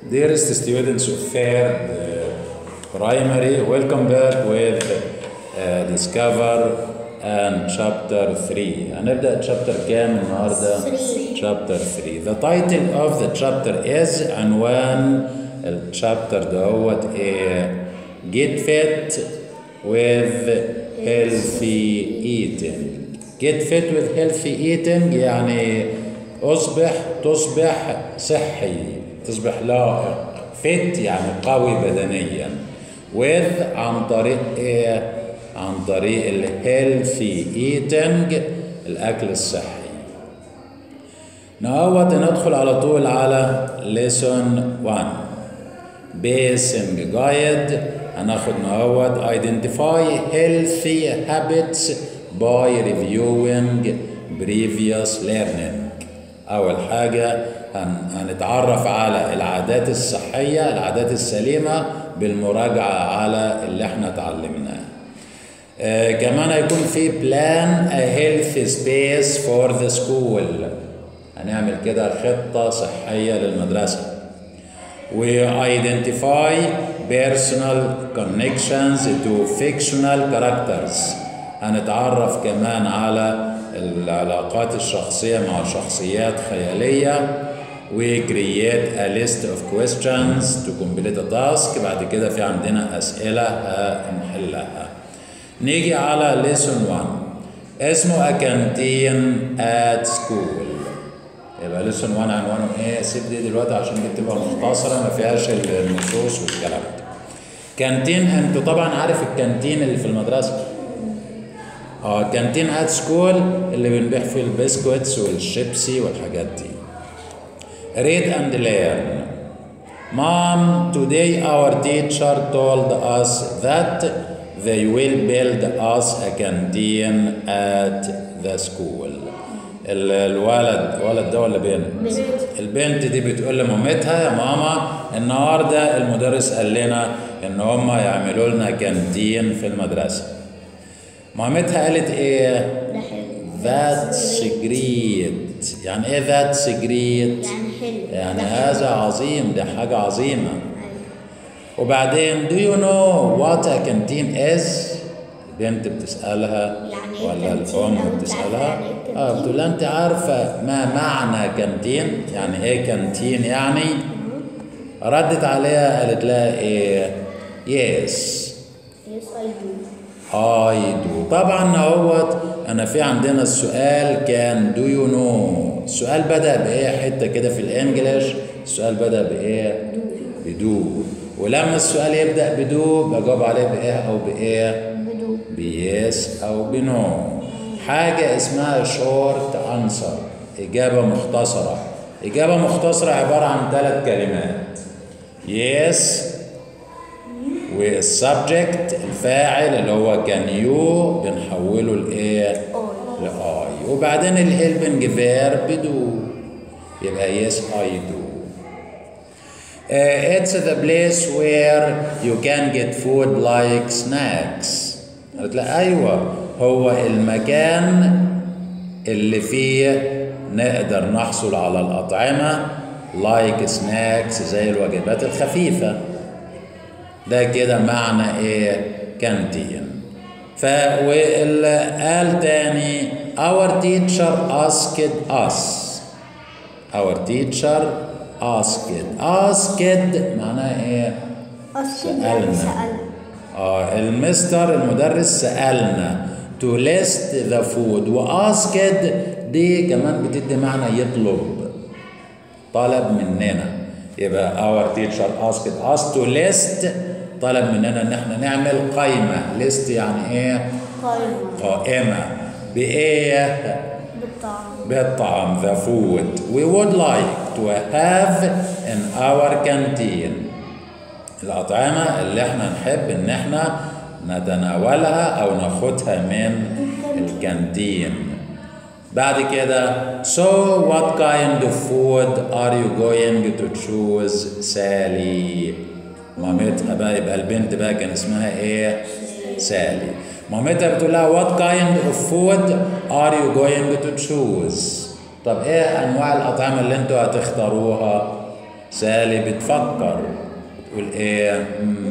Dearest students of third primary, welcome back with Discover and chapter 3. هنبدأ chapter كام النهارده؟ 3. chapter 3. The title of the chapter is عنوان الشابتر دوت Get fit with healthy eating. Get fit with healthy eating يعني تصبح صحي، تصبح لائق. fit يعني قوي بدنيا. with عن طريق ايه؟ عن طريق ال healthy eating الأكل الصحي. نهوت ندخل على طول على lesson 1 basing guide. هناخد نهوت identify healthy habits by reviewing previous learning. أول حاجة هنتعرف على العادات الصحية، العادات السليمة بالمراجعة على اللي احنا اتعلمناه. كمان هيكون في plan a healthy space for the school. هنعمل كده خطة صحية للمدرسة. We identify personal connections to fictional characters. هنتعرف كمان على العلاقات الشخصية مع شخصيات خيالية. We create a list of questions to complete a task. بعد كده في عندنا أسئلة هنحلها. نيجي على lesson 1 اسمه a canteen at school. يبقى lesson 1 عنوانه ايه؟ سيب دي دلوقتي عشان دي بتبقى مختصرة ما فيهاش النصوص والكلام ده. كانتين، انتوا طبعا عارف الكانتين اللي في المدرسة. كانتين ات سكول اللي بنبيع فيه البسكويتس والشيبسي والحاجات دي. Read and learn. Mom, today our teacher told us that they will build us a canteen at the school. الولد ده ولا بنت؟ البنت دي بتقول لمامتها يا ماما النهارده المدرس قال لنا ان هم يعملوا لنا كانتين في المدرسة. مامتها قالت ايه؟ That's great. يعني ايه that's great؟ يعني هذا عظيم، ده حاجة عظيمة. وبعدين do you know what a canteen is؟ البنت بتسألها ولا الأم بتسألها؟ بتقول لها أنت عارفة ما معنى كانتين؟ يعني إيه كانتين يعني؟ ردت عليها قالت لها إيه؟ Yes I do. طبعا اهوت انا في عندنا السؤال كان do you know. السؤال بدأ بايه؟ حته كده في الانجليش السؤال بدأ بايه؟ بدو. ولما السؤال يبدأ بدو بجاوب عليه بايه او بايه؟ بدو. بيس او بنو. حاجه اسمها short answer اجابه مختصره. اجابه مختصره عباره عن 3 كلمات. yes والسبجكت الفاعل اللي هو كان يو بنحوله لايه؟ لاي. وبعدين الهيلبنج فيرب دو يبقى يس اي دو. It's the place where you can get food like snacks. قلت لها ايوه هو المكان اللي فيه نقدر نحصل على الأطعمة like snacks زي الوجبات الخفيفة. ده كده معنى ايه؟ كانتين. قال تاني our teacher asked us. our teacher asked معناها ايه؟ سألنا. المستر المدرس سألنا to list the food. وasked دي كمان بتدي معنى يطلب، طلب مننا. يبقى our teacher asked us to list طلب مننا ان احنا نعمل قائمة. list يعني ايه؟ قائمة بايه؟ بالطعام. the food we would like to have in our canteen. الأطعمة اللي احنا نحب ان احنا نتناولها او ناخدها من الكانتين. بعد كده so what kind of food are you going to choose سالي؟ مامتها بقى يبقى البنت بقى كان اسمها ايه؟ سالي. مامتها بتقول لها what kind of food are you going to choose؟ طب ايه انواع الاطعمه اللي انتوا هتختاروها؟ سالي بتفكر، تقول ايه؟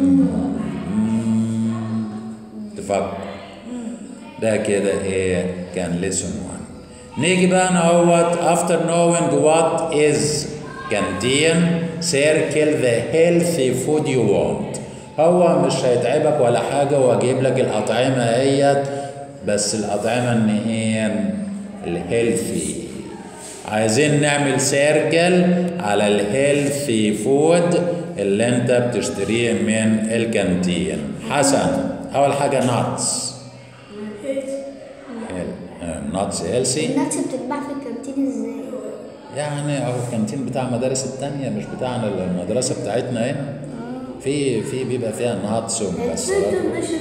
تفكر. ده كده ايه كان lesson 1. نيجي بقى نعوض after knowing what is canteen circle the healthy food you want. هو مش هيتعبك ولا حاجة، هو جايب لك الأطعمة اهيت، بس الأطعمة ان هي الهيلثي. عايزين نعمل سيركل على الهيلثي فود اللي انت بتشتريه من الكانتين. حسن، اول حاجة ناتس. ناتس هيلثي. الناتس بتتباع في الكانتين ازاي؟ يعني اهو الكانتين بتاع المدارس التانية، مش بتاعنا المدرسة بتاعتنا هنا. في بيبقى فيها ناتس ومكسرات.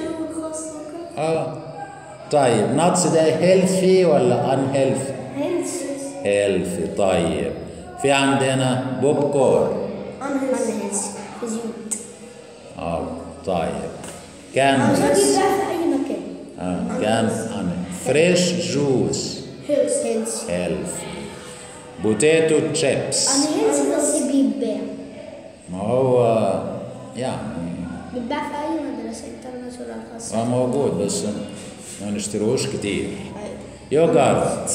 طيب ناتس ده هيلثي ولا ان هيلثي؟ هيلثي. طيب في عندنا بوب كورن. unhealthy في زيوت. طيب كان في اي مكان. كان فريش جوس هيلثي. بوتيتو تشيبس unhealthy بس بيتباع. ما هو يعني بيتباع في اي مدرسة انترناشونال خاصة. موجود بس ما نشتروش كتير. يوجرت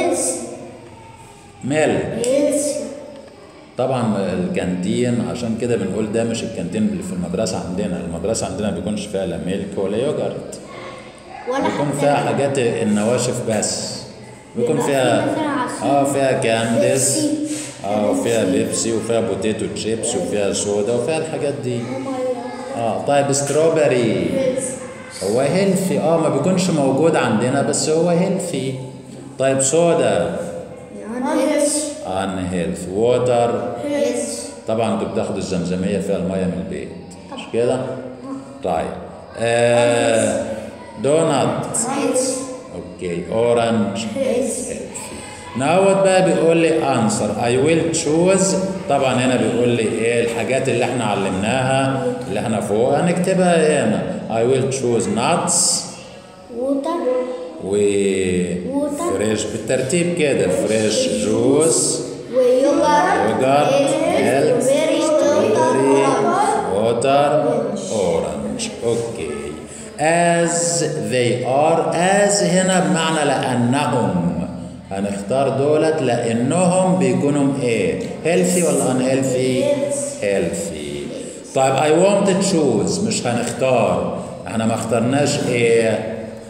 ميلك. طبعا الكانتين عشان كده بنقول ده مش الكانتين اللي في المدرسة عندنا. المدرسة عندنا ما بيكونش فيها لا ميلك ولا يوجرت، بيكون فيها حاجات النواشف بس. بيكون فيها فيها كانديز، وفيها بيبسي، وفيها بوتيتو تشيبس، وفيها صودا، وفيها الحاجات دي. طيب ستروبري هو هيلثي، ما بيكونش موجود عندنا بس هو هيلثي. طيب صودا unhealthy. ووتر طبعا انتوا بتاخدوا الزمزمية فيها المية من البيت مش كده؟ طيب دونات اوكي. اورنج نعوض بقى. بيقول لي answer I will choose. طبعا هنا بيقول لي ايه الحاجات اللي احنا علمناها اللي احنا فوق هنكتبها هنا. I will choose nuts فريش بالترتيب كده. فريش جوس ويوجرت ميلك ستروبري ووتر اورنج. اوكي. as they are. as هنا بمعنى لأنهم. هنختار دولت لأنهم بيكونوا ايه؟ healthy ولا unhealthy؟ healthy. طيب I want to choose مش هنختار. احنا ما اخترناش ايه؟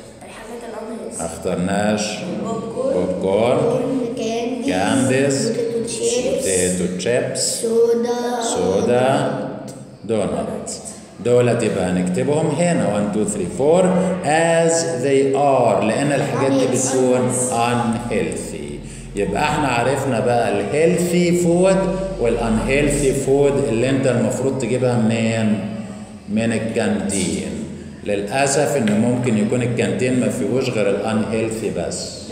ما اخترناش بوب كورن، كانديز، بوتيتو تشيبس، صودا، دونات. دولت يبقى هنكتبهم هنا 1 2 3 4 as they are لأن الحاجات دي بتكون unhealthy. يبقى احنا عرفنا بقى الهيلثي فود والانهيلثي فود اللي انت المفروض تجيبها منين؟ من الكانتين. للأسف إن ممكن يكون الكانتين ما فيهوش غير الانهيلثي بس.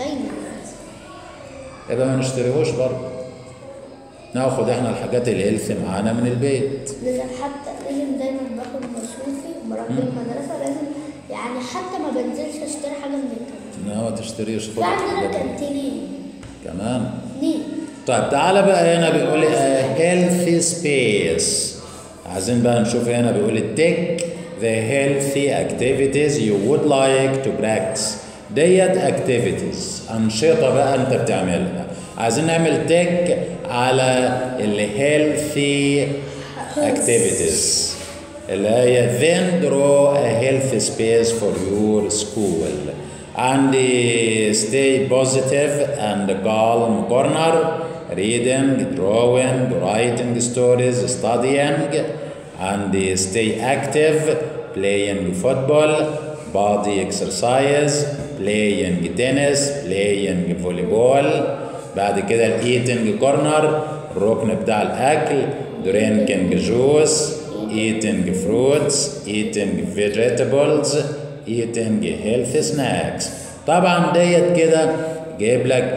يبقى ما نشتريهوش برضه. ناخد احنا الحاجات الهيلثي معانا من البيت. حتى لازم دايما باخد مصروفي بروح المدرسة، لازم يعني حتى ما بنزلش اشتري حاجة من الكانتين. ما تشتريش. في عندنا كانتين كمان. طيب تعالى بقى هنا بيقول لي healthy space. عايزين بقى نشوف هنا بيقول لي take the healthy activities you would like to practice. ديت activities أنشطة بقى أنت بتعملها. عايزين نعمل تك على ال healthy activities اللي هي then draw a healthy space for your school and stay positive and calm corner. Reading, drawing, writing stories, studying and stay active, playing football, body exercise, playing tennis, playing volleyball. بعد كده الايتنج كورنر الركن بتاع الاكل. درينكينج جوس، eating fruits, eating vegetables, eating healthy snacks. طبعا ديت كده جايب لك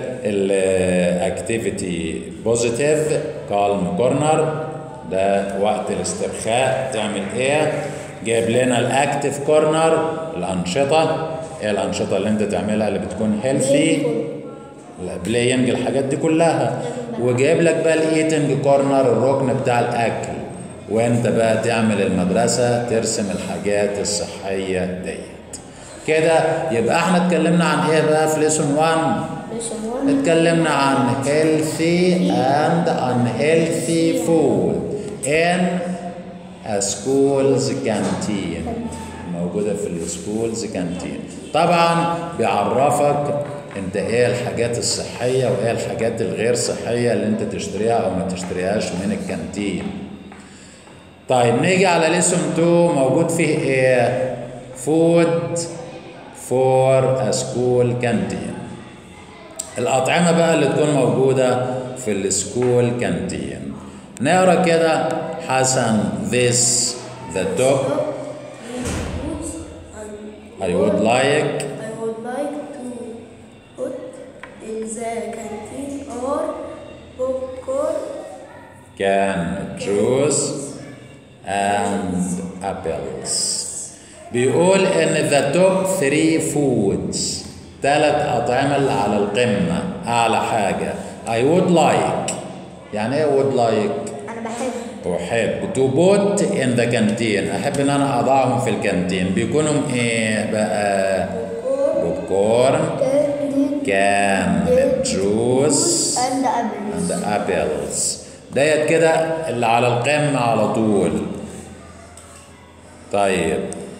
الاكتيفيتي بوزيتيف كالم كورنر ده وقت الاسترخاء تعمل ايه. جايب لنا الاكتيف كورنر الانشطه. ايه الانشطه اللي انت تعملها اللي بتكون هيلثي؟ بلاينج الحاجات دي كلها. وجايب لك بقى الايتنج كورنر، الركن بتاع الاكل، وانت بقى تعمل المدرسه ترسم الحاجات الصحيه ديت كده. يبقى احنا اتكلمنا عن ايه بقى في ليسون 1؟ اتكلمنا عن healthy and unhealthy food in a school's canteen، موجودة في السكولز كانتين. طبعا بيعرفك انت ايه الحاجات الصحية وايه الحاجات الغير صحية اللي انت تشتريها او ما تشتريهاش من الكانتين. طيب نيجي على ليسون 2، موجود فيه ايه؟ food for a school canteen، الأطعمة بقى اللي تكون موجودة في السكول كانتين. نقرا كده حسن this the top I would like to put in the canteen or popcorn, can juice and apples. بيقول ان the top 3 foods، 3 أطعمة اللي على القمة أعلى حاجة. I would like، يعني إيه would like؟ أنا أحب to put in the canteen، أحب إن أنا أضعهم في الكانتين. بيكونوا إيه بقى؟ بوب كورن، كان جوس and apples. ديت كده اللي على القمة على طول. طيب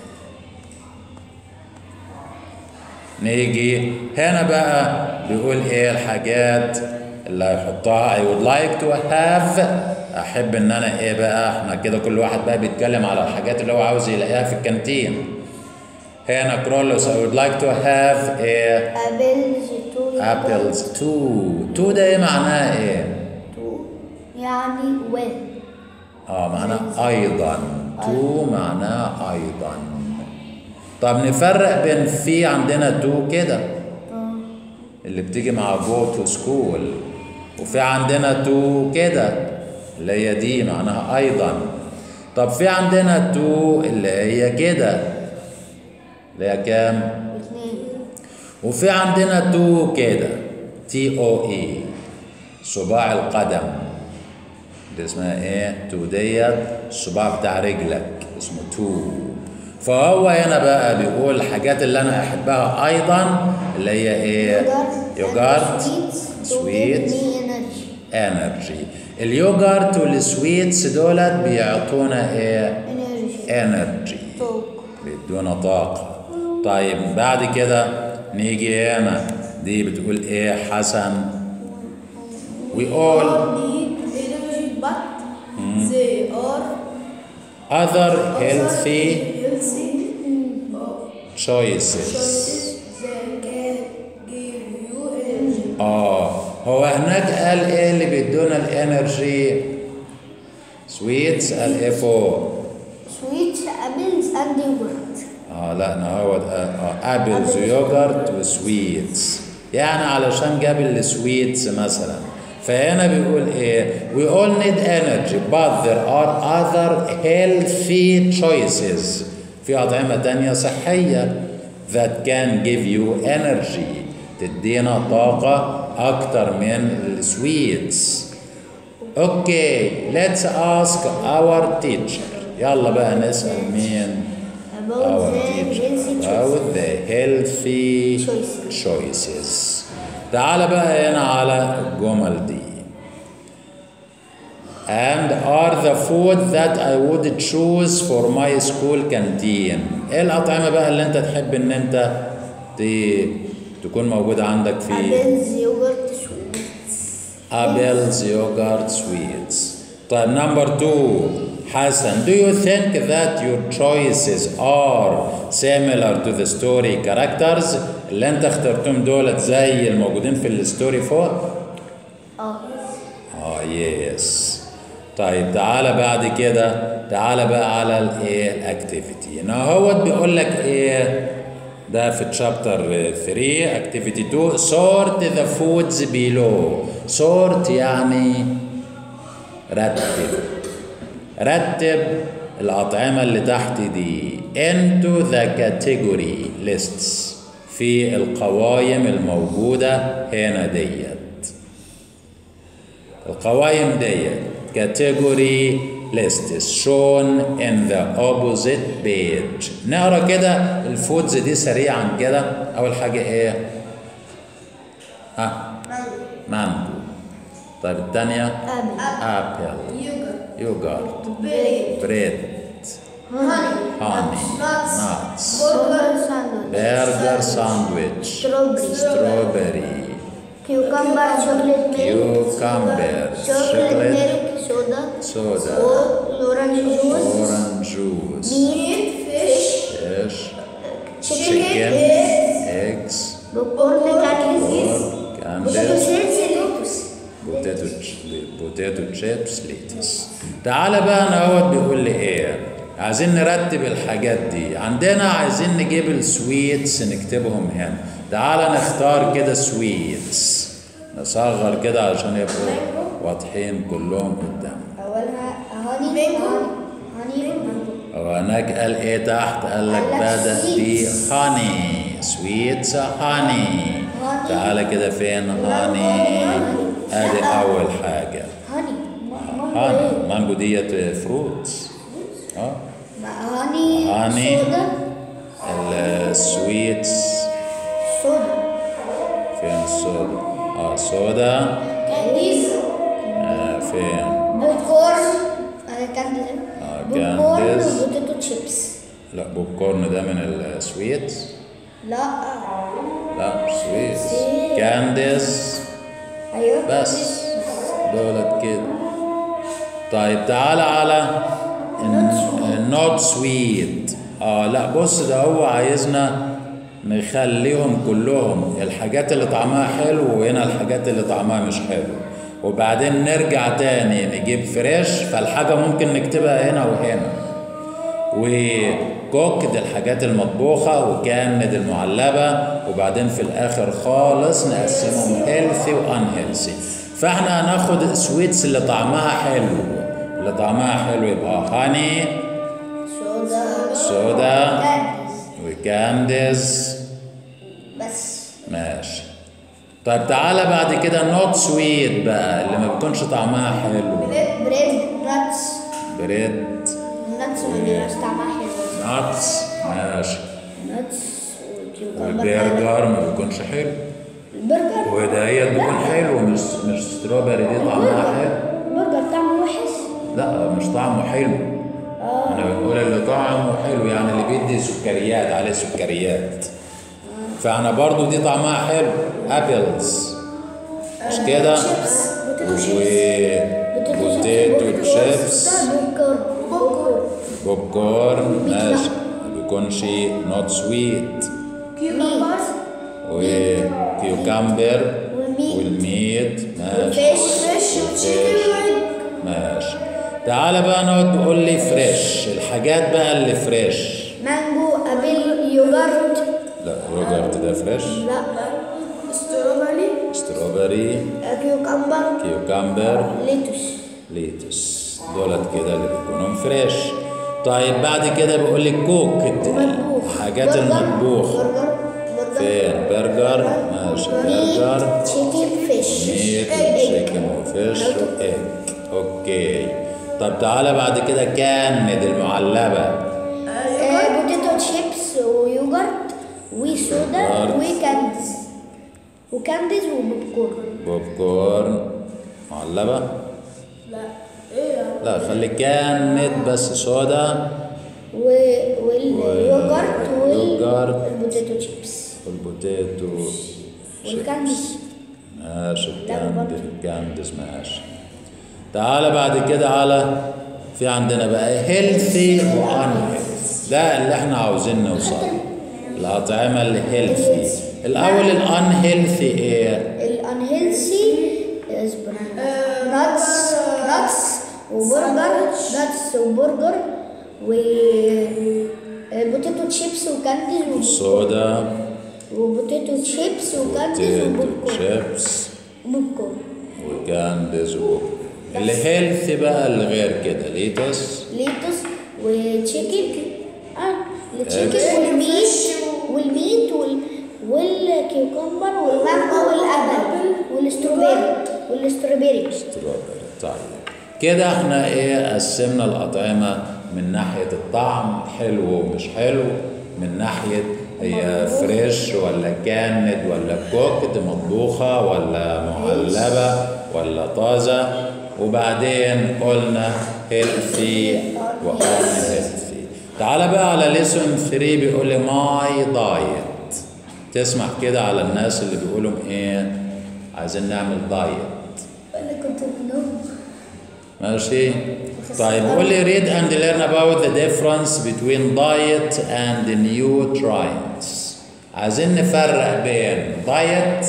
نيجي هنا بقى بيقول ايه الحاجات اللي هيحطها. I would like to have، احب ان انا ايه بقى، احنا كده كل واحد بقى بيتكلم على الحاجات اللي هو عاوز يلاقيها في الكانتين. هنا كرولوس I would like to have ايه؟ apples 2 ده ايه معناها ايه؟ يعني معناها ايضا. 2 معناها ايضا. طب نفرق بين في عندنا 2 كده اللي بتيجي مع go to school، وفي عندنا 2 كده اللي هي دي معناها ايضا. طب في عندنا 2 اللي هي كده اللي هي كام؟ 2. وفي عندنا 2 كده TOE، صباع القدم، دي اسمها ايه؟ 2 ديت الصباع بتاع رجلك اسمه 2. فهو هنا بقى بيقول الحاجات اللي انا احبها ايضا اللي هي ايه؟ يوجارت، سويت، انرجي. اليوجارت والسويتس دولت بيعطونا ايه؟ انرجي، بيدونا طاقة. طيب بعد كده نيجي هنا دي بتقول ايه حسن؟ we all need energy but they are other healthy choices that can give you energy. هو هناك قال ايه اللي بيدونا الانرجي؟ سويتس قال ايه فوق؟ سويتس ابلز اند يوجرت. لا هو ابلز ويوجرت وسويتس، يعني علشان جاب السويتس مثلا. فهنا بيقول ايه؟ we all need energy but there are other healthy choices، في أطعمة تانية صحية that can give you energy، تدينا طاقة أكتر من السويتس. اوكي let's ask our teacher، يلا بقى نسأل مين؟ our teacher about the healthy choices. تعال بقى هنا على الجمل دي. and are the food that I would choose for my school canteen. ايه الأطعمة بقى اللي انت تحب ان انت تكون موجودة عندك في ابلز يوجرت سويتس. ابلز يوجرت سويتس. طيب نمبر 2 حسن do you think that your choices are similar to the story characters؟ اللي انت اخترتهم دولت زي الموجودين في الستوري فوق؟ يس. طيب تعالى بعد كده، تعالى بقى على الايه الاكتيفيتي. هنا هو بيقول لك ايه ده في تشابتر 3 اكتيفيتي 2 sort the foods below. sort يعني رتب الأطعمة اللي تحت دي into the category lists، في القوائم الموجودة هنا ديت. القوائم دي category list is shown in the opposite page. نقرا كده الفودز دي سريعا كده. اول حاجه ايه؟ مانجو. طيب الثانيه ابل، يوجرت، بريد، هاني، ناتس، برجر ساندويتش، ستروبري، كيوكمبر، شوكليت، soda, orange juice, meat, fish, chicken, eggs, potato chips, lettuce. تعالى بقى انا اهوت بيقول لي ايه؟ عايزين نرتب الحاجات دي. عندنا عايزين نجيب السويتس نكتبهم هنا. تعالى نختار كده سويتس، نصغر كده عشان يبقوا واضحين كلهم قدام. اولها هاني وهناك قال ايه تحت؟ قال لك بدأ ب هاني، سويتس هاني. تعالى كده فين هاني؟ ادي اول حاجه هاني. مانجو ديت فروتس. هاني السويتس. فين الصودا؟ صودا. فين؟ بوب كورن. كانديز. بوتيتو شيبس. لا بوب كورن ده من السويتس. لا مش سويتس. كانديز. ايوه بس دولت كده. طيب تعالى على النوت سويت. لا بص، ده هو عايزنا نخليهم كلهم الحاجات اللي طعمها حلو، وهنا الحاجات اللي طعمها مش حلو، وبعدين نرجع تاني نجيب فريش. فالحاجة ممكن نكتبها هنا وهنا. وكوكد الحاجات المطبوخة، وكاند المعلبة، وبعدين في الآخر خالص نقسمهم هيلثي وان هيلثي. فاحنا هناخد السويتس اللي طعمها حلو. اللي طعمها حلو يبقى هاني، صودا، وكانديز. بس ماشي. طيب تعالى بعد كده نوت سويت بقى، اللي ما بيكونش طعمها حلو. بريد، ناتس. بريد، ناتس ما بيبقاش طعمها حلو. ناتس. ماشي. ناتس والبرجر ما بيكونش حلو. البرجر ودهيت بيكون حلو. مش ستروبري دي طعمها حلو. البرجر طعمه وحش. لا مش طعمه حلو. انا بنقول اللي طعمه حلو، يعني اللي بيدي سكريات، عليه سكريات. فاحنا برضو دي طعمها حلو. ابلز مش كده؟ وبوتيتو شيبس، بوب كورن ماشي، ما بيكونش نوت سويت. وكيوكمبر والميت ماشي. ماشي. تعالى بقى نقعد تقول لي فريش. الحاجات بقى اللي فريش: مانجو، ابل، يوجرت. لا يوجرت ده فريش. لا. ستروبري، كيوكمبر، ليتوس. دولت كده اللي بيكونوا فريش. طيب بعد كده بيقول لي كوك، الحاجات المطبوخة. فين؟ برجر ماشي. برجر، تشيكن، فيش، ميت، تشيكن وفيش وايج. اوكي. طب تعالى بعد كده كاند المعلبة. بوتيتو شيبس ويوجرت وصودا وكانديز وبوب كورن. بوب كورن معلبة. لا خلي كاند بس. صودا واليوجرت والبوتيتو شيبس والبوتيتو والكانديز. ماشي. الكانديز ماشي. تعالى بعد كده على في عندنا بقى هيلثي وان هيلثي. ده اللي احنا عاوزين نوصل. الأطعمة الهيلثي. الأول الان هيلثي ايه؟ الان هيلثي ناتس وبرجر وبوتيتو شيبس وكانديز صودا وبوتيتو شيبس وكانديز وبوب كورن وكانديز وبوب. الهيلثي بقى اللي غير كده ليتوس وتشيكن. والميت والكيوكمبر والمانجو والابل والستروبيري الستروبيري. طيب كده احنا ايه قسمنا الأطعمة من ناحية الطعم حلو ومش حلو، من ناحية هي فريش ولا كاند ولا كوكد مطبوخة ولا معلبة ولا طازة، وبعدين قلنا هيلثي وان هيلثي. تعال بقى على ليسون 3 بيقول لي ماي دايت. تسمع كده على الناس اللي بيقولوا ايه عايزين نعمل دايت. انا كنت بنوم. ماشي. طيب قول لي read and learn about the difference between diet and nutrients. عايزين نفرق بين diet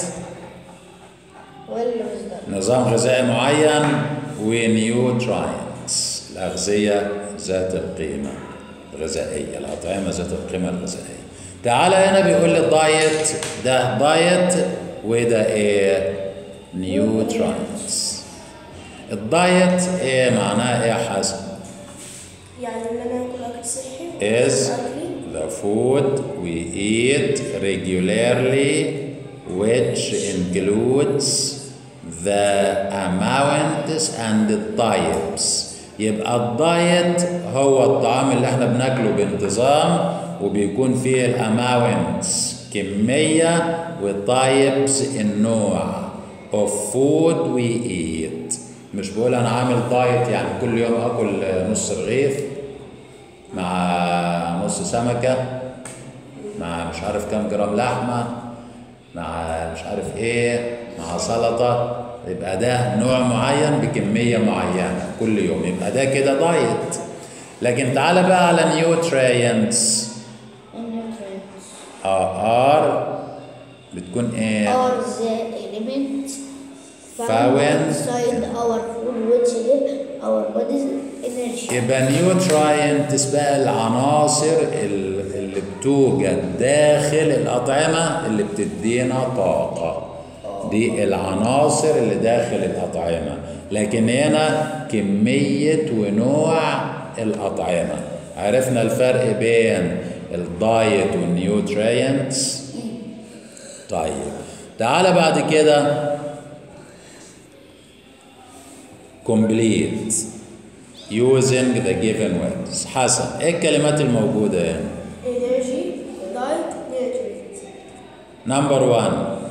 نظام غذائي معين ونيوتراينتس الأغذية ذات القيمة الغذائية، الأطعمة ذات القيمة الغذائية. تعالى هنا بيقول لي الدايت ده دايت وده ايه؟ نيوتراينتس. الدايت ايه معناه ايه يا حسن؟ يعني ان انا اكل اكل صحي is the food we eat regularly which includes the amounts and the types. يبقى الدايت هو الطعام اللي احنا بناكله بانتظام وبيكون فيه الاماونتس كمية والتايبس النوع of food we eat. مش بقول انا عامل دايت يعني كل يوم اكل نص رغيف مع نص سمكة مع مش عارف كام جرام لحمة مع مش عارف ايه مع سلطة، يبقى ده نوع معين بكمية معينة كل يوم، يبقى ده كده دايت. لكن تعالى بقى على نيوترينتس. ار بتكون ايه؟ are the elements found inside our food which give our bodies energy. يبقى نيوترينتس بقى العناصر اللي بتوجد داخل الأطعمة اللي بتدينا طاقة، دي العناصر اللي داخل الأطعمة. لكن هنا كمية ونوع الأطعمة. عرفنا الفرق بين الدايت والنيوترينتس. طيب تعال بعد كده complete using the given words. حسن ايه الكلمات الموجودة هنا؟ energy diet nutrients. Number 1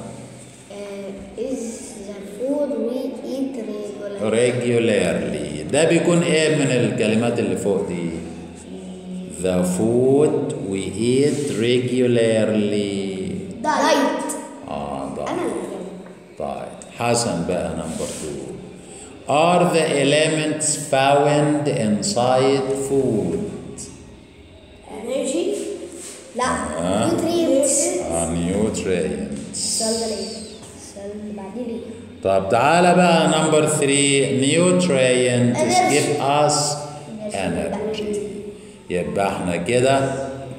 is the food we eat regularly. ده بيكون ايه من الكلمات اللي فوق دي؟ The food we eat regularly. diet. diet. انا اللي طيب حسن بقى نمبر 2 are the elements found inside food. energy لا nutrients. nutrients. السؤال بعدين ايه؟ طب تعالى بقى نمبر 3 nutrients give us energy. يبقى احنا كده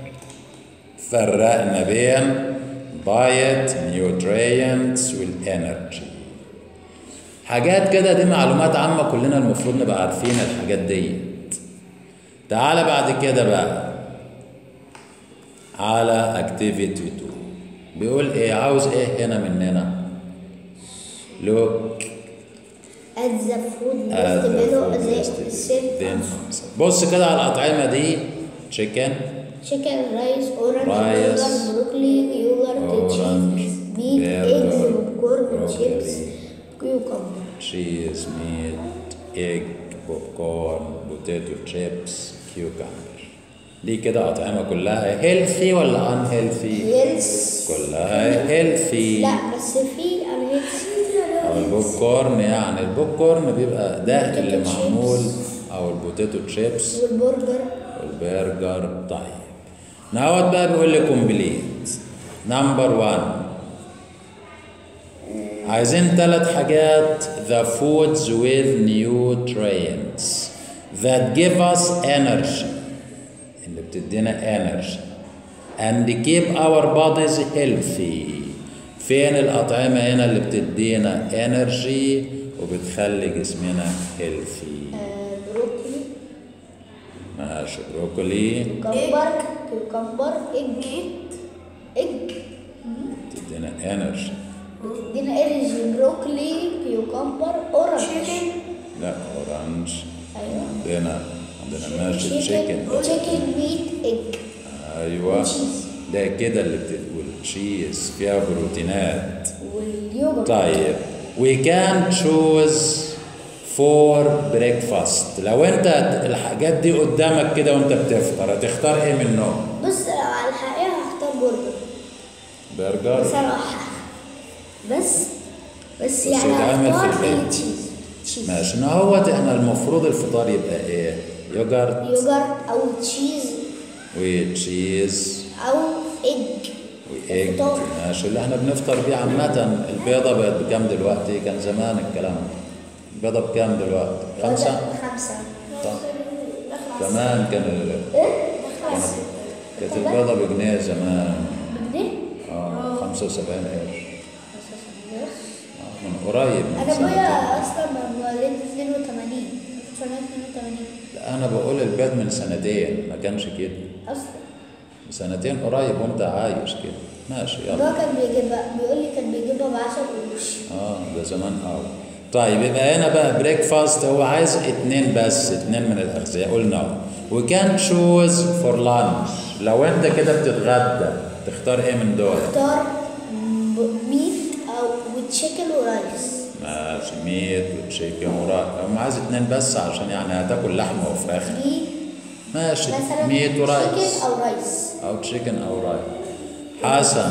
فرقنا بين diet nutrients والانرجي. حاجات كده دي معلومات عامة كلنا المفروض نبقى عارفين الحاجات دي. تعالى بعد كده بقى على activity 2 بيقول ايه؟ عاوز ايه هنا مننا؟ look at the food list below the then بص كده على الأطعمة دي chicken rice, orange, Rice, yogurt, broccoli, yogurt, orange, cheese, meat, burger, eggs, popcorn, broccoli, chips, cucumber. cheese, meat, egg, popcorn, potato chips, cucumber. دي كده أطعمة كلها healthy ولا unhealthy؟ Health. كلها healthy. لا بس في unhealthy. أو البوب يعني البوب بيبقى ده اللي معمول أو البوتيتو تشيبس والبرجر. والبرجر. طيب نهوت بقى بيقول لي كومبليت. نمبر 1 عايزين 3 حاجات the foods with nutrients that give us energy اللي بتدينا energy and keep our bodies healthy. فين الأطعمة هنا اللي بتدينا energy وبتخلي جسمنا healthy؟ بروكلي. ماشي بروكولي كوكمبر ايج بتدينا energy. بتدينا انرجي. بروكلي كيوكمبر عندنا ماشي تشيكن. تشيكن ميت ايج. ايوه ده كده اللي بتقول تشيز فيها بروتينات. واليوجورت. طيب we can choose for breakfast. لو انت الحاجات دي قدامك كده وانت بتفطر هتختار ايه منهم؟ بص لو على الحقيقة هختار برجر بصراحة. بس يعني يتعمل في هختار البيت. تشيز. ماشي. نهوت احنا المفروض الفطار يبقى ايه؟ يوجرت او تشيز وتشيز او ايج. وايج. الفطار. ماشي. اللي احنا بنفطر بيه عامة. البيضة بقت بكام دلوقتي؟ كان زمان الكلام ده. البيضة بكام دلوقتي؟ 5؟ 5. طب زمان كانت البيضة بجنيه زمان. بجنيه؟ 75 قرش. من قريب من انا ابويا سنتين. اصلا مواليد 82. 1982 لا أنا بقول البيض من سنتين ما كانش كده. اصلا. سنتين قريب وأنت عايش كده. ماشي يلا. بابا كان بيقول لي كان بيجيبها ب10 قروش. ده زمان قوي. طيب يبقى هنا بقى بريكفاست هو عايز 2 بس، 2 من الأغذية. قلنا we can choose for lunch. لو أنت كده بتتغدى تختار إيه من دول؟ اختار ميت او وتشيكن ورايس. ماشي. ميت وتشيكن ورايس. هم عايز 2 بس عشان يعني هتاكل لحمة وفراخ. ميت ماشي. مثلا ميت ورايس تشيكن او رايس. أو تشيكن أو رايس. حسن.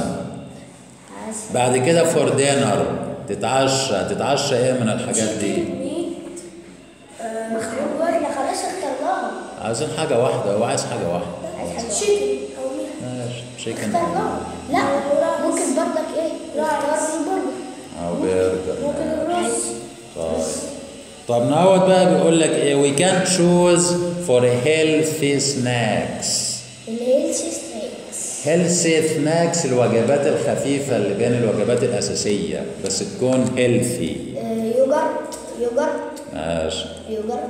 بعد كده فور دينر تتعشى إيه من الحاجات دي؟ ميت مخروج واحدة خلاص اخترناها. عايزين حاجة واحدة. هو عايز حاجة واحدة. تشيكن او ميت. ماشي. تشيكن اخترناها. لا ممكن برضك ايه؟ نختار البرجر. أو برجر. ممكن الرز. طب نعود بقى بيقول لك ايه we can choose for healthy snacks. الهيلثي سناكس. healthy snacks الوجبات الخفيفة اللي بين الوجبات الأساسية بس تكون healthy. يوجرت. ماشي. يوجرت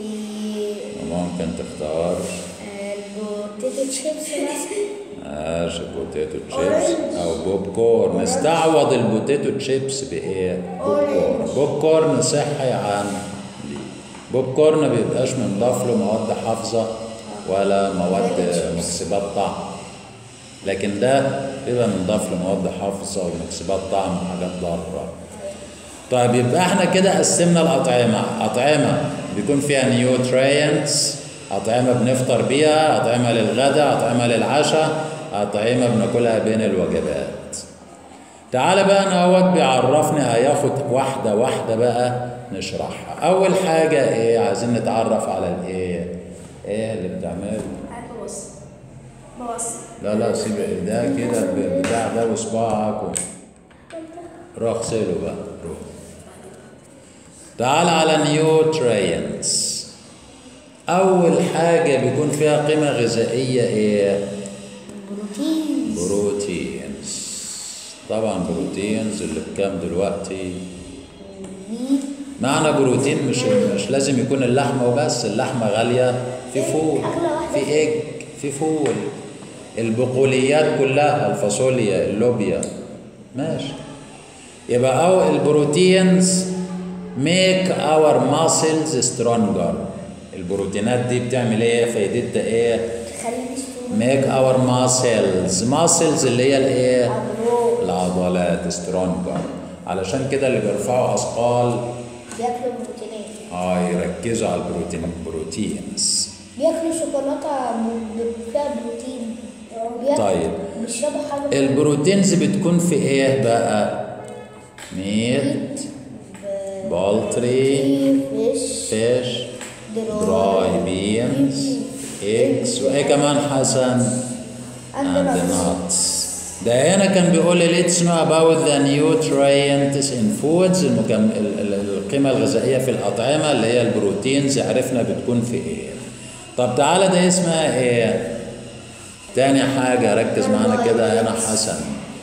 وممكن تختار البوتيتو تشيبس مثلا. ماشي. بوتيتو تشيبس أو بوب كورن. نستعوض البوتيتو تشيبس بإيه؟ بوب كورن. بوب كورن صحي عن بوب كورن ما بيبقاش منضاف له مواد حافظة ولا مواد مكسبات طعم، لكن ده بيبقى منضاف له مواد حافظة ومكسبات طعم وحاجات ضارة. طيب يبقى احنا كده قسمنا الأطعمة. أطعمة بيكون فيها نيوترينتس، أطعمة بنفطر بيها، أطعمة للغداء، أطعمة للعشاء، أطعمة بناكلها بين الوجبات. تعال بقى نهوت بيعرفني هياخد واحدة واحدة بقى نشرحها. أول حاجة إيه؟ عايزين نتعرف على الإيه؟ إيه اللي بتعمله؟ بوصل. لا سيب ده كده البتاع ده وصباعك روح اغسله بقى روح. تعال على نيوترينتس. أول حاجة بيكون فيها قيمة غذائية إيه؟ بروتينز. طبعا بروتينز اللي بكام دلوقتي؟ معنى بروتين مش لازم يكون اللحمة وبس. اللحمة غالية. في فول، في إيج، في فول، البقوليات كلها، الفاصوليا، اللوبيا. ماشي. يبقى أو البروتينز make our muscles stronger. البروتينات دي بتعمل ايه؟ فايدتها ايه؟ make our muscles اللي هي الايه؟ العضلات stronger. علشان كده اللي بيرفعوا اثقال بياكلوا بروتينات. يركزوا على البروتينز. بياكلوا شوكولاته فيها بروتين. طيب بيشربوا حاجه. البروتينز بتكون في ايه بقى؟ ميت، بولتري، فيش، دراي بينز، ايجز، وايه كمان حسن؟ and nuts. ده هنا كان بيقول لي let's know about the nutrients in foods. القيمة الغذائية في الأطعمة اللي هي البروتينز عرفنا بتكون في ايه. طب تعالى ده اسمها ايه؟ تاني حاجة ركز معانا كده هنا حسن.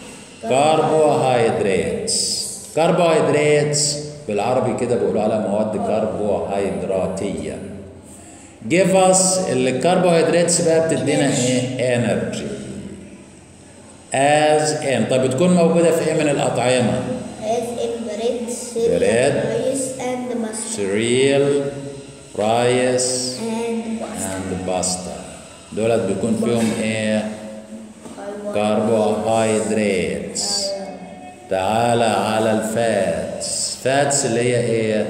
كربوهيدراتس. كربوهيدراتس بالعربي كده بيقولوا على مواد كربوهيدراتية. give us الكربوهيدراتس بقى بتدينا ايه؟ energy as in. طب بتكون موجودة في ايه من الأطعمة؟ as in bread, bread, rice and mustard. cereal رايس and and باستا. دولت بيكون فيهم ايه؟ كربوهيدرات. تعالى على الفاتس. فاتس اللي هي ايه؟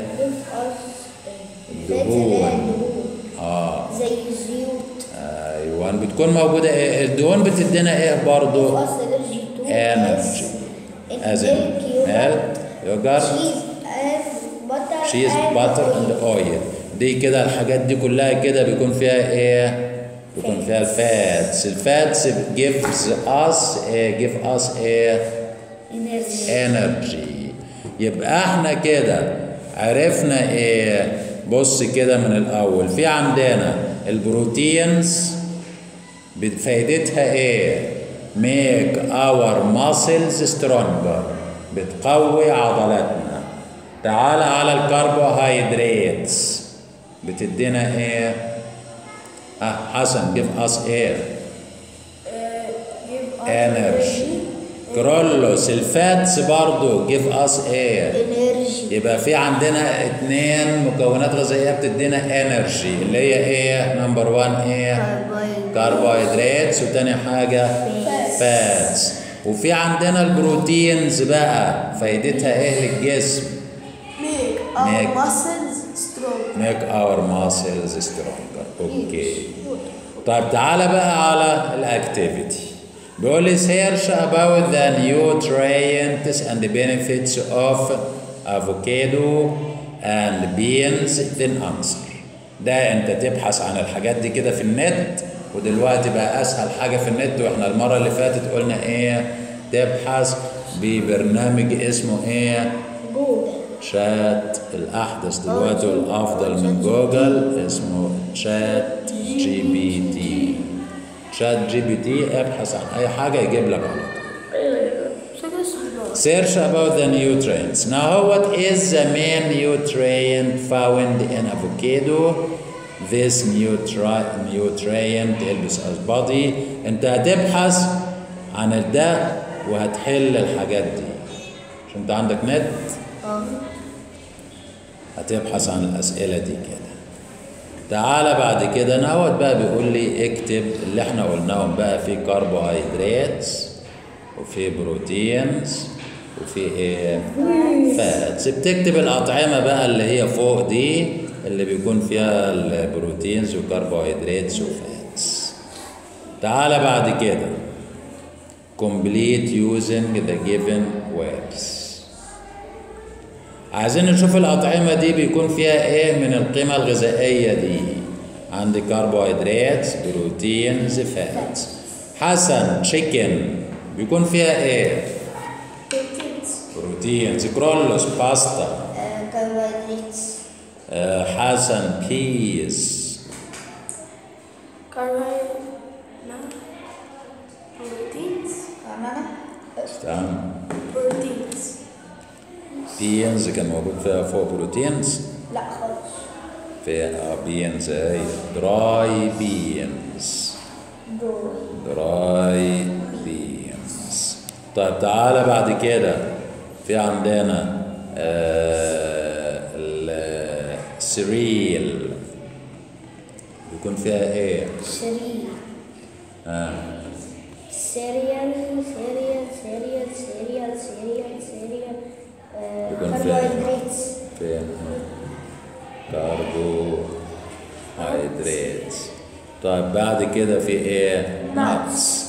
الدهون. زي الزيوت. ايوه بتكون موجوده ايه؟ الدهون بتدينا ايه برضو؟ انرجي. as in milk, yogurt, cheese, butter and oil. دي كده الحاجات دي كلها كده بيكون فيها ايه؟ بيكون فيها الفاتس. الفاتس gives us ايه؟ energy. يبقى احنا كده عرفنا ايه؟ بص كده من الاول في عندنا البروتينز بفايدتها ايه؟ make our muscles stronger. بتقوي عضلاتنا. تعال على الكربوهيدرات بتدينا ايه؟ حسن give us ايه؟ energy. كرولوس الفاتس برضو give us ايه؟ energy. يبقى في عندنا 2 مكونات غذائيه بتدينا انرجي اللي هي ايه؟ نمبر 1 ايه؟ كربوهيدرات. وتاني حاجه فاتس. وفي عندنا البروتينز بقى فايدتها ايه للجسم؟ make our muscles stronger. اوكي. طيب تعالى بقى على الاكتيفيتي. بيقول لي search about the nutrients and the benefits of avocado and beans then answer. ده انت تبحث عن الحاجات دي كده في النت. ودلوقتي بقى اسهل حاجه في النت. واحنا المره اللي فاتت قلنا ايه؟ تبحث ببرنامج اسمه ايه؟ جوجل. شات. الاحدث دلوقتي والافضل من جوجل اسمه شات جي بي تي. شات جي بي تي ابحث عن اي حاجه يجيب لك على طول. Search about the nutrients. Now what is the main nutrient found in avocado? This nutrient helps us body. انت هتبحث عن ده وهتحل الحاجات دي. مش انت عندك نت؟ هتبحث عن الاسئله دي كده. تعالى بعد كده نهوت بقى بيقول لي اكتب اللي احنا قلناهم بقى. في كربوهيدرات وفي بروتينز وفي ايه؟ فاتس. بتكتب الاطعمه بقى اللي هي فوق دي اللي بيكون فيها البروتينز وكربوهيدرات وفاتس. تعالى بعد كده complete using the given words. عايزين نشوف الأطعمة دي بيكون فيها إيه من القيمة الغذائية دي. عندي كربوهيدرات، بروتينز، فات. حسن تشيكن بيكون فيها إيه؟ بروتينز. كرولوس باستا. كربوهيدرات. حسن بيز. بروتينز. بينز كان موجود فيها فوق بروتينز؟ لا خالص. فيها بينز اهي. دراي بينز. دراي بينز. طيب تعالى بعد كده في عندنا السريل بيكون فيها ايه؟ سريل. سيريال كربوهيدرات. فين؟ كربوهيدرات. طيب بعد كده في ايه؟ ناتس.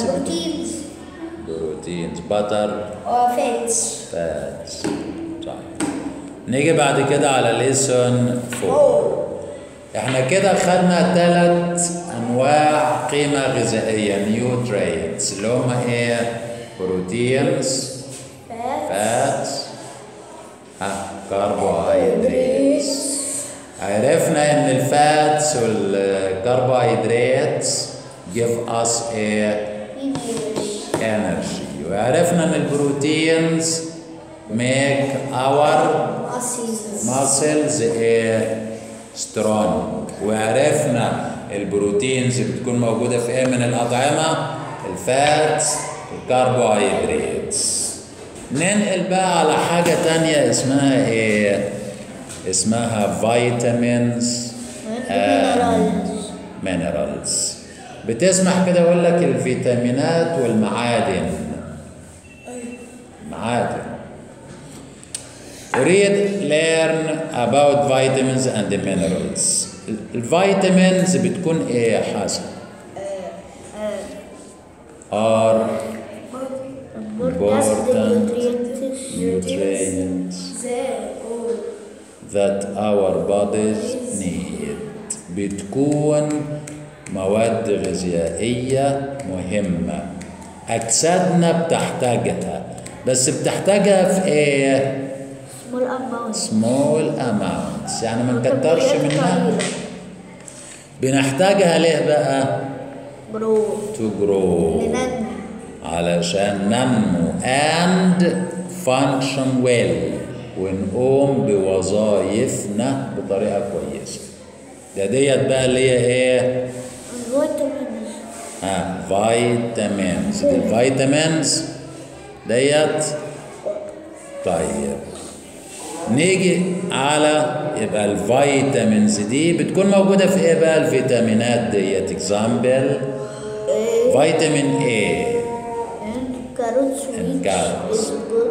بروتينز. باتر. فاتس. طيب نيجي بعد كده على ليسون 4. احنا كده خدنا 3 انواع قيمه غذائيه نيوترينتس اللي هم ايه؟ بروتينز، فاتس، كربوهيدرات. عرفنا ان الفاتس والكربوهيدرات give us energy. وعرفنا ان البروتينز make our muscles strong. وعرفنا البروتينز بتكون موجودة في ايه من الأطعمة؟ الفاتس والكربوهيدرات. ننقل بقى على حاجة تانية اسمها ايه؟ اسمها vitamins and minerals. بتسمح كده اقول لك الفيتامينات والمعادن. معادن. learn about vitamins and minerals. الفيتامينز بتكون ايه يا حسن؟ are important nutrients that our bodies need. بتكون مواد غذائية مهمة أجسادنا بتحتاجها، بس بتحتاجها في إيه؟ small amounts، يعني ما نكترش منها. بنحتاجها ليه بقى؟ to grow، علشان ننمو and function well، ونقوم بوظائفنا بطريقة كويسة. ديت بقى اللي هي ايه؟ فيتامينز. دي الفيتامينز ديت. طيب نيجي على يبقى الفيتامينز دي بتكون موجودة في ايه بقى الفيتامينات ديت؟ اكزامبل فيتامين A الكاروتس.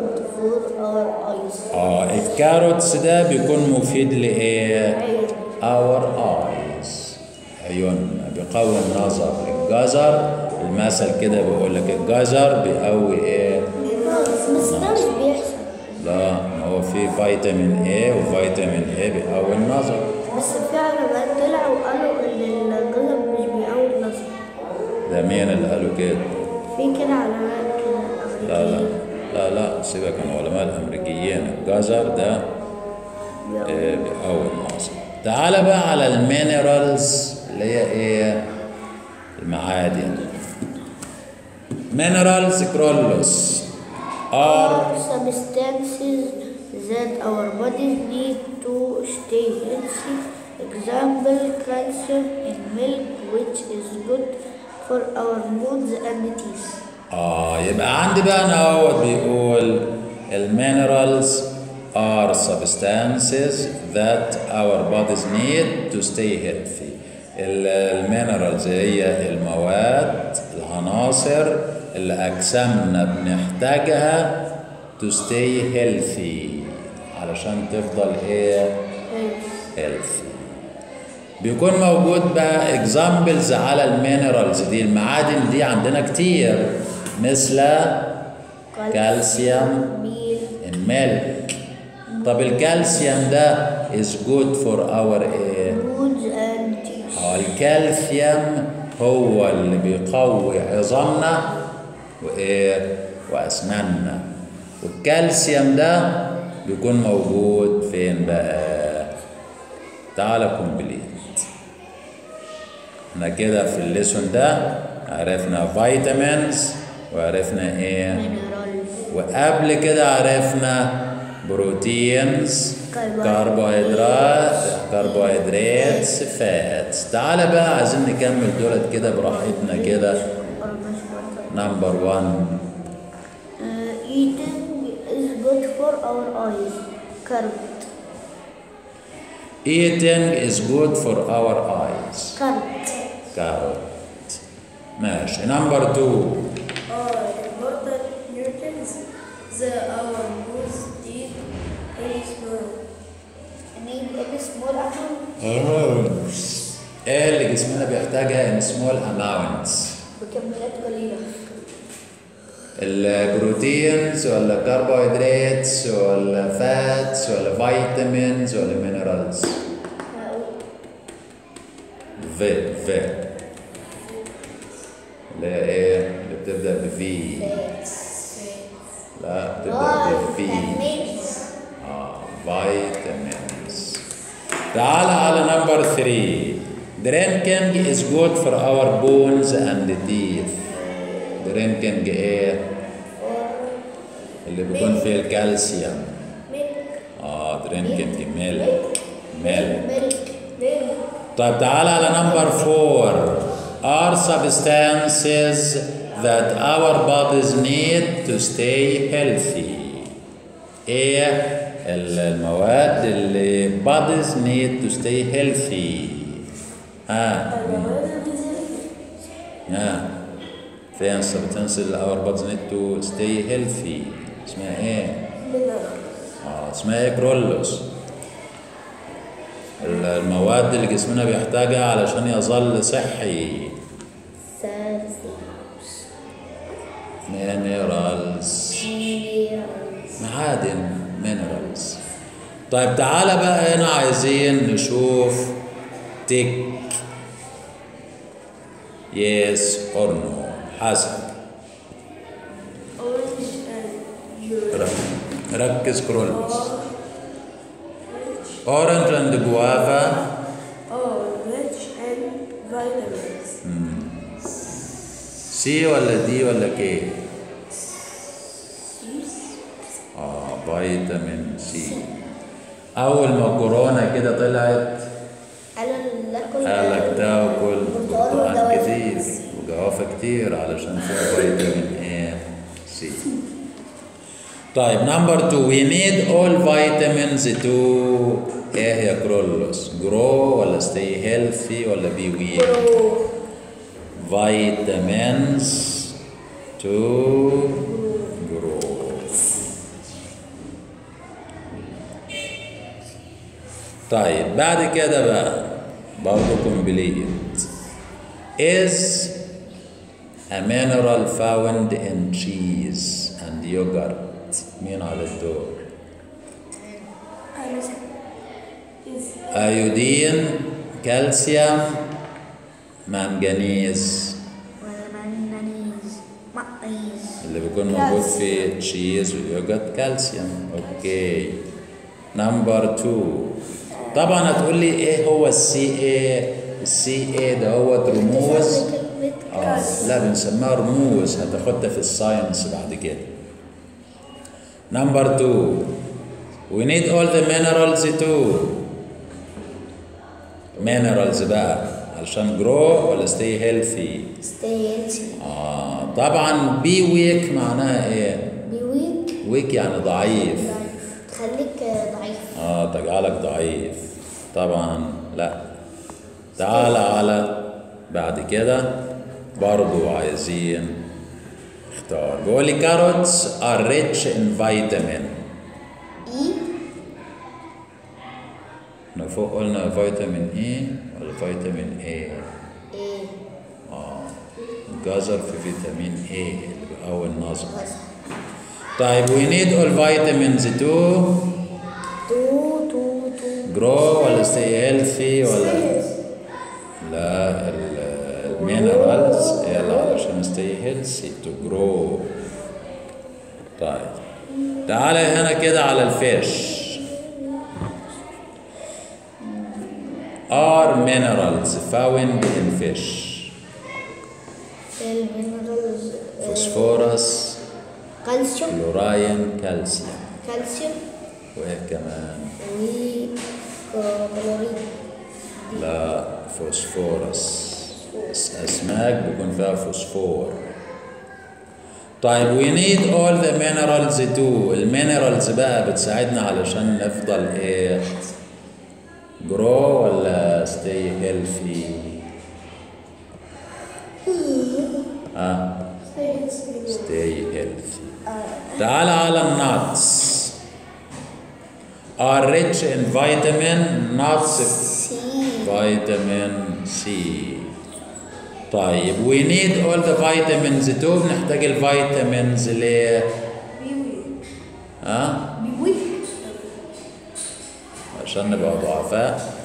الكاروتس ده بيكون مفيد لايه؟ our eyes، عيوننا، بيقوي النظر. الجزر المثل كده بيقول لك الجزر بيقوي ايه؟ بس ده مش بيحصل. لا، ما هو في فيتامين A وفيتامين A بيقوي النظر. بس في علماء طلعوا وقالوا ان الجزر مش بيقوي النظر. ده مين اللي قالوا كده؟ في كده علماء كده لا سيبك من العلماء الامريكيين. الجزر ده بيقوي النظر. تعال بقى على المينرالز اللي هي ايه؟ المعادن. minerals كرولوس are substances that our bodies need to stay healthy. Example, calcium in milk which is good for our bones and teeth. يبقى عندي بقى انا اهوت بيقول المينرالز are substances that our bodies need to stay healthy. المينرالز هي المواد العناصر اللي أجسامنا بنحتاجها to stay healthy، علشان تفضل إيه؟ healthy. بيكون موجود بقى examples على المينرالز دي. المعادن دي عندنا كتير، مثل كالسيوم الملك. طب الكالسيوم ده is good for our إيه؟ الكالسيوم هو اللي بيقوي عظامنا وايه؟ واسناننا. والكالسيوم ده بيكون موجود فين بقى؟ تعالى كومبليت. احنا كده في الليسون ده عرفنا فيتامينز وعرفنا ايه؟ وقبل كده عرفنا بروتينز، كربوهيدرات، فاتس. تعالى بقى عايزين نكمل دولت كده براحتنا كده. نمبر 1 eating is good for our eyes. Carrot. Eating is good for our eyes. Carrot. ماشي. نمبر 2 important nutrients that our bones need in small. Need a small amount. ايه اللي جسمنا بيحتاجها in small amounts؟ بكميات قليلة. البروتينز ولا كربوهيدرات ولا فاتس ولا فيتامينز ولا مينرالز؟ في اللي هي ايه؟ اللي بتبدأ بفي. لا، بتبدأ بفي. فيتامينز. تعال على نمبر 3. Drinking is good for our bones and teeth. Drinking ايه؟ اللي بيكون فيه الكالسيوم. drinking milk. طيب تعال على نمبر 4. Are substances that our bodies need to stay healthy. ايه؟ المواد اللي bodies need to stay healthy. فين substances our bodies need to stay healthy اسمها ايه؟ اسمها ايه كرولوس؟ المواد اللي جسمنا بيحتاجها علشان يظل صحي. مينرالز، معادن، مينرالز. طيب تعالى بقى هنا عايزين نشوف تك يس اور نو حسب. ركز كرولوس. Orange and guava. Rich in vitamins. سي ولا دي ولا كي؟ فيتامين سي. أول ما كورونا كده طلعت قال لك تاكل برتقال كتير وجوافة كتير علشان فيها فيتامين ايه؟ سي. طيب نمبر 2 we need all vitamins to ايه يا كرولوس؟ grow ولا stay healthy ولا be weak؟ vitamins to grow. طيب بعد كده بقى برضه complete is a mineral found in cheese and yogurt. مين على الدور؟ ايودين، كالسيوم، منجنيز. اللي بيكون موجود في تشيز ويوجرت كالسيوم. اوكي. نمبر 2 طبعا هتقول لي ايه هو السي اي؟ السي اي ده هو رموز. لا بنسميها رموز، هتاخدها في الساينس بعد كده. نمبر 2 we need all the minerals too. minerals بقى علشان grow ولا stay healthy؟ stay healthy. طبعا be weak معناها ايه؟ be weak. weak يعني ضعيف. تخليك ضعيف. تجعلك ضعيف. طبعا لا. تعال على بعد كده برضو عايزين اختار. بيقول لي carrots are rich in vitamin. فوق قلنا فيتامين اي ولا فيتامين اي؟ الجزر في فيتامين اي اللي بيقوي النظر. طيب we need all vitamins to grow ولا stay healthy ولا لا المينرالز هي اللي علشان stay healthy to grow. طيب تعالى هنا كده على الفيش. are minerals found in fish. المينرالز فوسفورس، كالسيوم، كلوراين، كالسيوم. وايه كمان؟ وكلوريد. لا فوسفورس. اسماك بيكون فيها فوسفور. طيب we need all the minerals too. المينرالز بقى بتساعدنا علشان نفضل ايه؟ grow ولا stay healthy؟ stay healthy. تعال على الناتس. are rich in vitamin nuts. vitamin C. طيب we need all the vitamins too. بنحتاج الفيتامينز ليه؟ عشان نبقى ضعفاء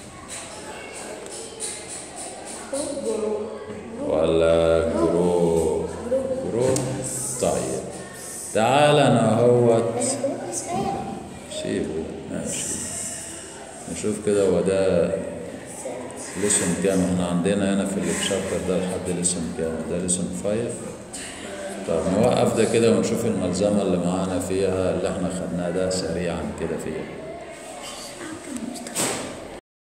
ولا جرو؟ طيب تعال انا اهوت سيبه ماشي. نشوف كده هو ده ليسون كام. احنا عندنا هنا في الشابتر ده لحد ليسون كام؟ ده ليسون 5. طب نوقف ده كده ونشوف الملزمة اللي معانا فيها اللي احنا خدناه ده سريعا كده فيها.